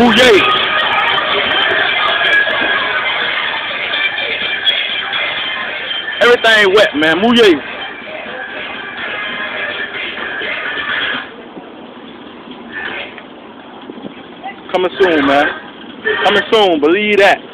Mouye. Everything wet, man. Mouye. Coming soon, man. Coming soon. Believe that.